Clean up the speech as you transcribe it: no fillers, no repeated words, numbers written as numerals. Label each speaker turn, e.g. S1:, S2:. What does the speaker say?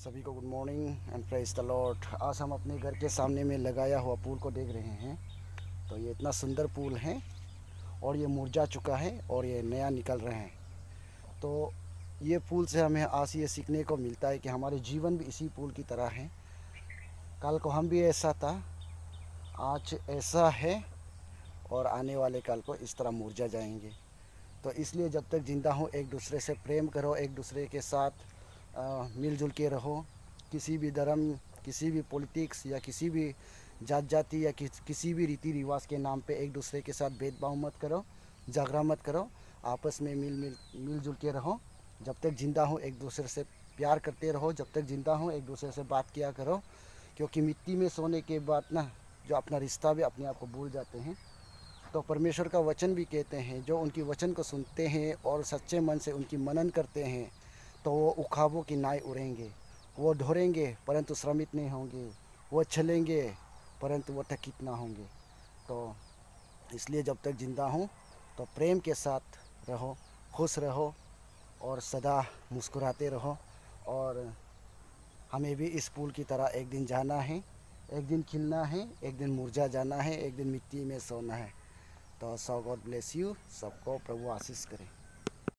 S1: सभी को good morning and praise the lord. आज हम अपने घर के सामने में लगाया हुआ पुल को देख रहे हैं। तो ये इतना सुंदर पुल है और ये मुरझा चुका है और ये नया निकल रहे हैं। तो ये पुल से हमें आज ये सीखने को मिलता है कि हमारे जीवन भी इसी पुल की तरह है। कल को हम भी ऐसा था, आज ऐसा है और आने वाले कल को इस तरह मुरझा जाएंगे। तो इसलिए जब तक ज़िंदा हो एक दूसरे से प्रेम करो, एक दूसरे के साथ मिलजुल के रहो। किसी भी धर्म, किसी भी पॉलिटिक्स या किसी भी जात जाति या किसी भी रीति रिवाज के नाम पे एक दूसरे के साथ भेदभाव मत करो, झगड़ा मत करो। आपस में मिलजुल के रहो। जब तक ज़िंदा हो एक दूसरे से प्यार करते रहो। जब तक ज़िंदा हो एक दूसरे से बात किया करो, क्योंकि मिट्टी में सोने के बाद ना जो अपना रिश्ता भी अपने आप को भूल जाते हैं। तो परमेश्वर का वचन भी कहते हैं, जो उनकी वचन को सुनते हैं और सच्चे मन से उनकी मनन करते हैं तो वो उखाबों की नाई उड़ेंगे। वो ढोरेंगे परंतु श्रमित नहीं होंगे, वो चलेंगे परंतु वो थकित ना होंगे। तो इसलिए जब तक ज़िंदा हूँ तो प्रेम के साथ रहो, खुश रहो और सदा मुस्कुराते रहो। और हमें भी इस फूल की तरह एक दिन जाना है, एक दिन खिलना है, एक दिन मुरझा जाना है, एक दिन मिट्टी में सोना है। तो सो गॉड ब्लेस यू। सबको प्रभु आशीष करे।